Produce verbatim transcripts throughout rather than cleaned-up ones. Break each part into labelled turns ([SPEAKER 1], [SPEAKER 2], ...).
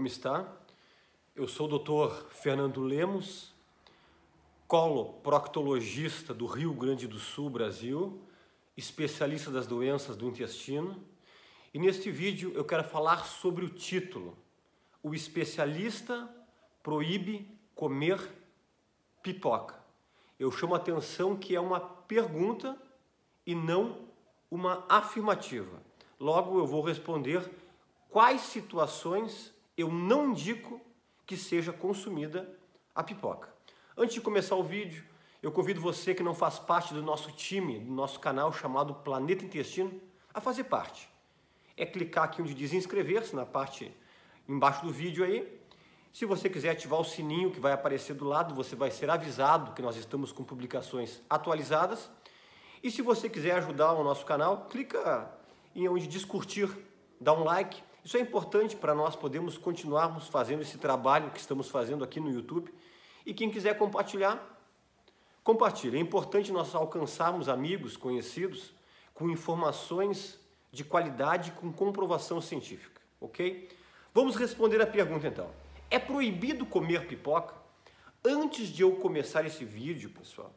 [SPEAKER 1] como está? Eu sou o doutor Fernando Lemos, coloproctologista do Rio Grande do Sul, Brasil, especialista das doenças do intestino. E neste vídeo eu quero falar sobre o título: o especialista proíbe comer pipoca. Eu chamo a atenção que é uma pergunta e não uma afirmativa. Logo eu vou responder quais situações eu não indico que seja consumida a pipoca. Antes de começar o vídeo, eu convido você que não faz parte do nosso time, do nosso canal chamado Planeta Intestino, a fazer parte. É clicar aqui onde diz inscrever-se, na parte embaixo do vídeo aí. Se você quiser ativar o sininho que vai aparecer do lado, você vai ser avisado que nós estamos com publicações atualizadas. E se você quiser ajudar o nosso canal, clica em onde diz curtir, dá um like. Isso é importante para nós podermos continuarmos fazendo esse trabalho que estamos fazendo aqui no YouTube. E quem quiser compartilhar, compartilhe. É importante nós alcançarmos amigos, conhecidos, com informações de qualidade, com comprovação científica, ok? Vamos responder a pergunta então. É proibido comer pipoca? Antes de eu começar esse vídeo, pessoal,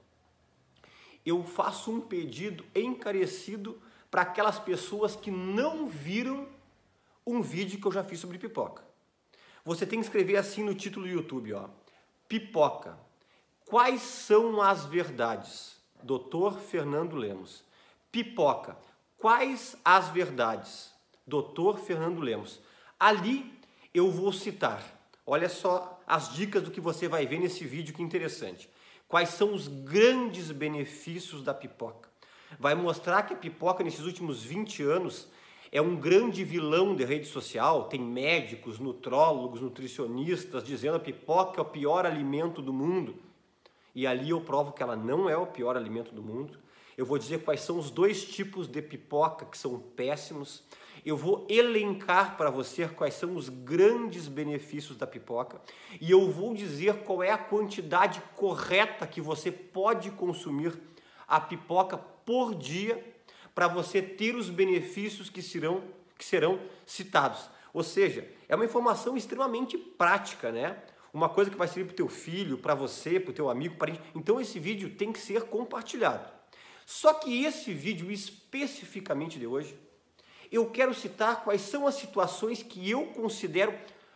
[SPEAKER 1] eu faço um pedido encarecido para aquelas pessoas que não viram um vídeo que eu já fiz sobre pipoca. Você tem que escrever assim no título do YouTube, ó: pipoca. Quais são as verdades? doutor Fernando Lemos. Pipoca. Quais as verdades? doutor Fernando Lemos. Ali eu vou citar. Olha só as dicas do que você vai ver nesse vídeo, que interessante. Quais são os grandes benefícios da pipoca? Vai mostrar que a pipoca nesses últimos vinte anos é um grande vilão de rede social. Tem médicos, nutrólogos, nutricionistas dizendo que a pipoca é o pior alimento do mundo. E ali eu provo que ela não é o pior alimento do mundo. Eu vou dizer quais são os dois tipos de pipoca que são péssimos. Eu vou elencar para você quais são os grandes benefícios da pipoca. E eu vou dizer qual é a quantidade correta que você pode consumir a pipoca por dia para você ter os benefícios que serão, que serão citados. Ou seja, é uma informação extremamente prática, né? Uma coisa que vai servir para o teu filho, para você, para o teu amigo, parente. Então esse vídeo tem que ser compartilhado. Só que esse vídeo especificamente de hoje, eu quero citar quais são as situações que eu considero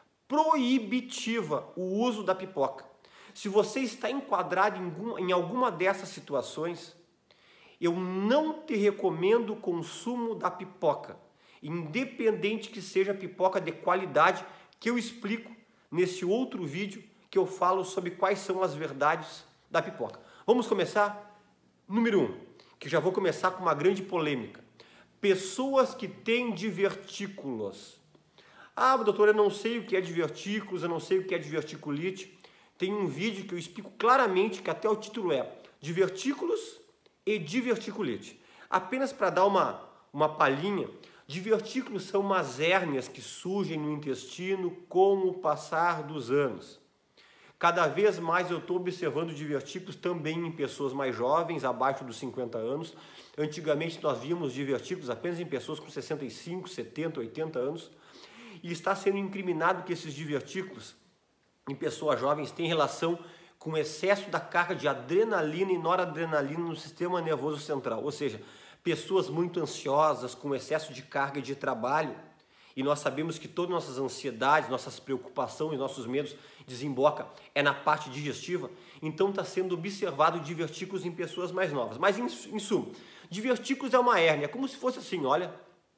[SPEAKER 1] proibitiva o uso da pipoca. Se você está enquadrado em alguma dessas situações, eu não te recomendo o consumo da pipoca, independente que seja pipoca de qualidade, que eu explico nesse outro vídeo que eu falo sobre quais são as verdades da pipoca. Vamos começar? Número um, que já vou começar com uma grande polêmica. Pessoas que têm divertículos. Ah, doutor, eu não sei o que é divertículos, eu não sei o que é diverticulite. Tem um vídeo que eu explico claramente, que até o título é Divertículos e Diverticulite. Apenas para dar uma, uma palhinha, divertículos são umas hérnias que surgem no intestino com o passar dos anos. Cada vez mais eu estou observando divertículos também em pessoas mais jovens, abaixo dos cinquenta anos. Antigamente nós víamos divertículos apenas em pessoas com sessenta e cinco, setenta, oitenta anos. E está sendo incriminado que esses divertículos em pessoas jovens têm relação com o excesso da carga de adrenalina e noradrenalina no sistema nervoso central. Ou seja, pessoas muito ansiosas, com excesso de carga de trabalho. E nós sabemos que todas nossas ansiedades, nossas preocupações, nossos medos desemboca é na parte digestiva. Então está sendo observado divertículos em pessoas mais novas. Mas em, em suma, divertículos é uma hérnia, é como se fosse assim, olha,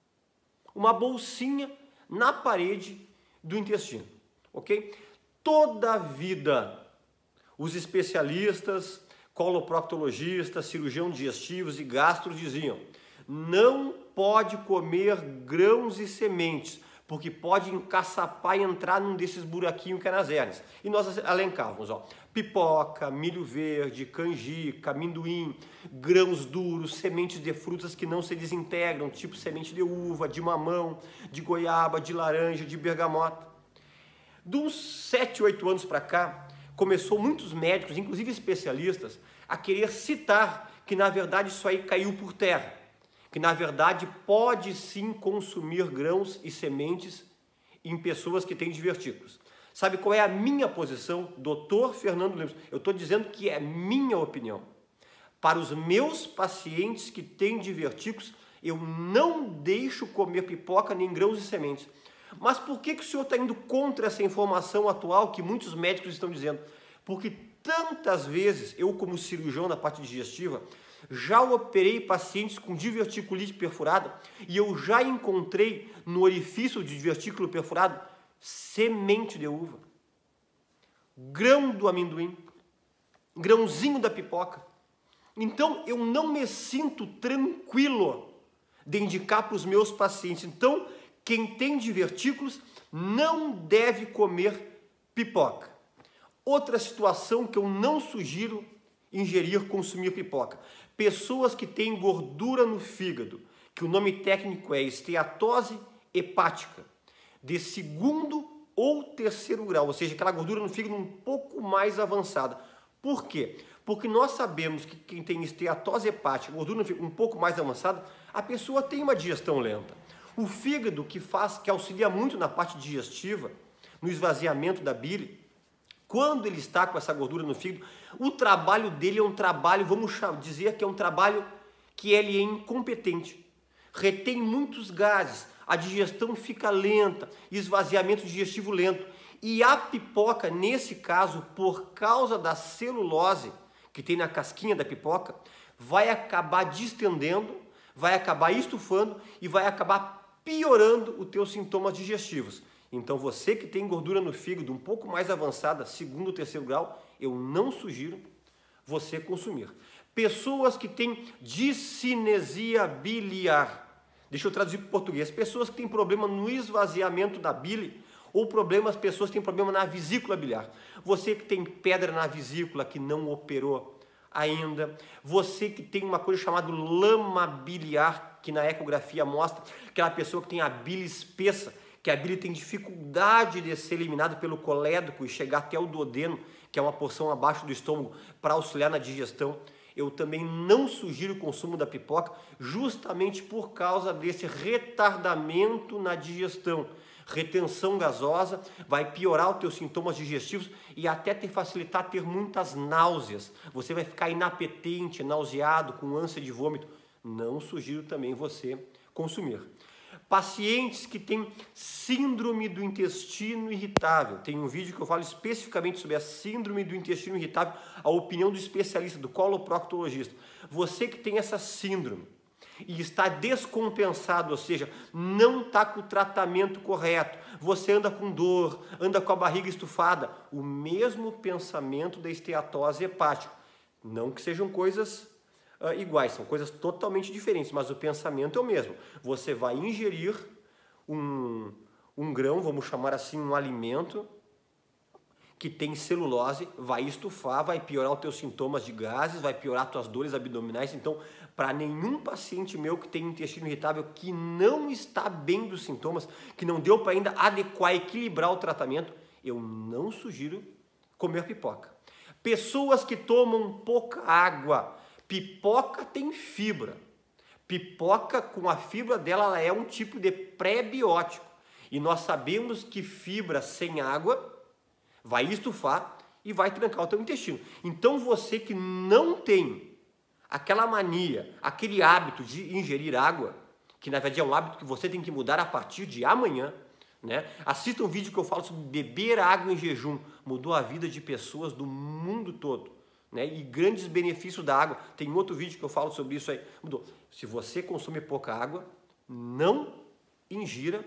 [SPEAKER 1] uma bolsinha na parede do intestino, ok? Toda a vida, os especialistas, coloproctologistas, cirurgiões digestivos e gastros diziam: não pode comer grãos e sementes, porque pode encaçapar e entrar num desses buraquinhos que é nas hérnias. E nós elencávamos, ó, pipoca, milho verde, canjica, amendoim, grãos duros, sementes de frutas que não se desintegram, tipo semente de uva, de mamão, de goiaba, de laranja, de bergamota. De uns sete, oito anos para cá, começou muitos médicos, inclusive especialistas, a querer citar que na verdade isso aí caiu por terra. Que na verdade pode sim consumir grãos e sementes em pessoas que têm divertículos. Sabe qual é a minha posição, doutor Fernando Lemos? Eu estou dizendo que é minha opinião. Para os meus pacientes que têm divertículos, eu não deixo comer pipoca nem grãos e sementes. Mas por que, que o senhor está indo contra essa informação atual que muitos médicos estão dizendo? Porque tantas vezes, eu como cirurgião na parte digestiva, já operei pacientes com diverticulite perfurada e eu já encontrei no orifício de divertículo perfurado semente de uva, grão do amendoim, grãozinho da pipoca. Então, eu não me sinto tranquilo de indicar para os meus pacientes. Então, quem tem divertículos não deve comer pipoca. Outra situação que eu não sugiro ingerir, consumir pipoca. Pessoas que têm gordura no fígado, que o nome técnico é esteatose hepática, de segundo ou terceiro grau, ou seja, aquela gordura no fígado um pouco mais avançada. Por quê? Porque nós sabemos que quem tem esteatose hepática, gordura no fígado um pouco mais avançada, a pessoa tem uma digestão lenta. O fígado, que faz, que auxilia muito na parte digestiva, no esvaziamento da bile, quando ele está com essa gordura no fígado, o trabalho dele é um trabalho, vamos dizer que é um trabalho que ele é incompetente. Retém muitos gases, a digestão fica lenta, esvaziamento digestivo lento. E a pipoca, nesse caso, por causa da celulose que tem na casquinha da pipoca, vai acabar distendendo, vai acabar estufando e vai acabar piorando os teus sintomas digestivos. Então você que tem gordura no fígado um pouco mais avançada, segundo ou terceiro grau, eu não sugiro você consumir. Pessoas que têm discinesia biliar, deixa eu traduzir para o português, pessoas que têm problema no esvaziamento da bile, ou problemas, pessoas que têm problema na vesícula biliar. Você que tem pedra na vesícula que não operou ainda, você que tem uma coisa chamada lama biliar, que na ecografia mostra aquela pessoa que tem a bile espessa, que a bile tem dificuldade de ser eliminada pelo colédoco e chegar até o duodeno, que é uma porção abaixo do estômago, para auxiliar na digestão. Eu também não sugiro o consumo da pipoca, justamente por causa desse retardamento na digestão. Retenção gasosa, vai piorar os teus sintomas digestivos e até te facilitar ter muitas náuseas. Você vai ficar inapetente, nauseado, com ânsia de vômito. Não sugiro também você consumir. Pacientes que têm síndrome do intestino irritável. Tem um vídeo que eu falo especificamente sobre a síndrome do intestino irritável, a opinião do especialista, do coloproctologista. Você que tem essa síndrome e está descompensado, ou seja, não está com o tratamento correto, você anda com dor, anda com a barriga estufada, o mesmo pensamento da esteatose hepática. Não que sejam coisas uh, iguais, são coisas totalmente diferentes, mas o pensamento é o mesmo. Você vai ingerir um, um grão, vamos chamar assim, um alimento que tem celulose, vai estufar, vai piorar os teus sintomas de gases, vai piorar as tuas dores abdominais. Então, para nenhum paciente meu que tem intestino irritável, que não está bem dos sintomas, que não deu para ainda adequar, equilibrar o tratamento, eu não sugiro comer pipoca. Pessoas que tomam pouca água, pipoca tem fibra. Pipoca, com a fibra dela, ela é um tipo de pré-biótico. E nós sabemos que fibra sem água vai estufar e vai trancar o teu intestino. Então você que não tem aquela mania, aquele hábito de ingerir água, que na verdade é um hábito que você tem que mudar a partir de amanhã, né? Assista um vídeo que eu falo sobre beber água em jejum, mudou a vida de pessoas do mundo todo, né? E grandes benefícios da água. Tem outro vídeo que eu falo sobre isso aí, mudou. Se você consome pouca água, não ingira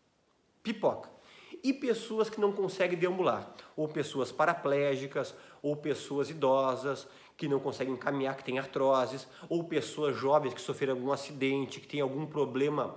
[SPEAKER 1] pipoca. E pessoas que não conseguem deambular, ou pessoas paraplégicas, ou pessoas idosas que não conseguem caminhar, que têm artroses, ou pessoas jovens que sofreram algum acidente, que têm algum problema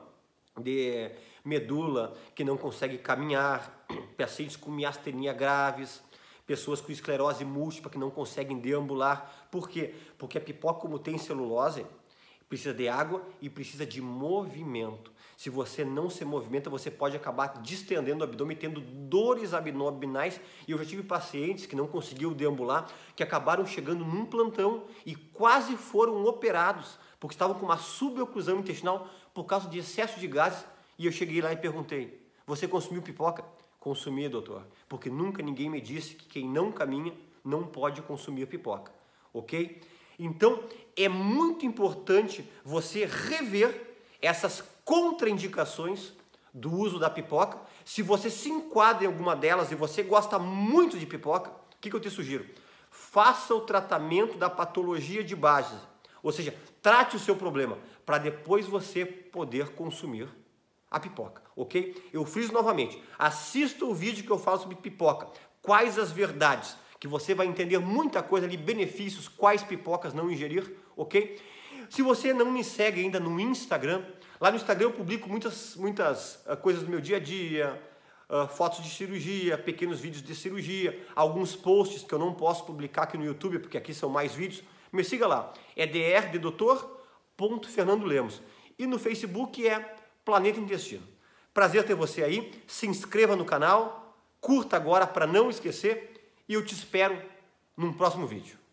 [SPEAKER 1] de medula, que não conseguem caminhar, pacientes com miastenia graves, pessoas com esclerose múltipla que não conseguem deambular. Por quê? Porque a pipoca, como tem celulose, precisa de água e precisa de movimento. Se você não se movimenta, você pode acabar distendendo o abdômen, tendo dores abdominais. E eu já tive pacientes que não conseguiam deambular, que acabaram chegando num plantão e quase foram operados, porque estavam com uma suboclusão intestinal por causa de excesso de gases. E eu cheguei lá e perguntei, Você consumiu pipoca? Consumi, doutor, porque nunca ninguém me disse que quem não caminha não pode consumir pipoca, ok? Então, é muito importante você rever essas contraindicações do uso da pipoca. Se você se enquadra em alguma delas e você gosta muito de pipoca, o que, que eu te sugiro? Faça o tratamento da patologia de base, ou seja, trate o seu problema, para depois você poder consumir a pipoca, ok? Eu friso novamente, assista o vídeo que eu falo sobre pipoca, quais as verdades, que você vai entender muita coisa ali, benefícios, quais pipocas não ingerir, ok? Se você não me segue ainda no Instagram, lá no Instagram eu publico muitas, muitas uh, coisas do meu dia a dia, uh, fotos de cirurgia, pequenos vídeos de cirurgia, alguns posts que eu não posso publicar aqui no YouTube, porque aqui são mais vídeos. Me siga lá, é dr de doutor ponto fernando lemos. E no Facebook é Planeta Intestino. Prazer ter você aí, se inscreva no canal, curta agora para não esquecer e eu te espero num próximo vídeo.